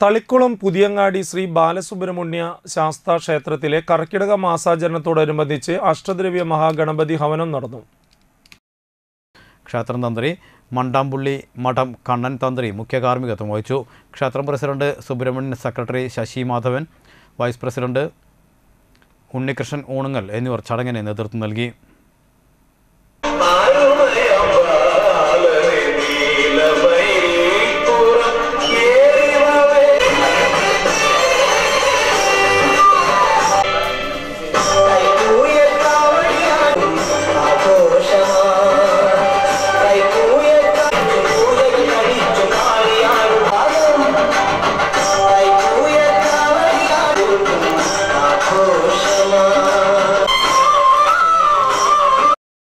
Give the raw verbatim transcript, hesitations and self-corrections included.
തളിക്കുളം പുതിയങ്ങാടി ശ്രീ ബാലസുബ്രഹ്മണ്യ ശാസ്താ ക്ഷേത്രത്തിലെ കർക്കിടക മാസാചരണത്തോടനുബന്ധിച്ച് അഷ്ടദ്രവ്യ മഹാഗണപതി ഹവനം നടന്നു. ക്ഷേത്രം തന്ത്രി മണ്ടാമ്പുള്ളി മഠം കണ്ണൻ തന്ത്രി മുഖ്യ കാർമ്മികത്വം വഹിച്ചു. ക്ഷേത്രം president Subrahmanyan, secretary Sasi Madhavan, vice president Unnikrishnan Oonungal എന്നിവർ ചടങ്ങിന് നേതൃത്വം നൽകി.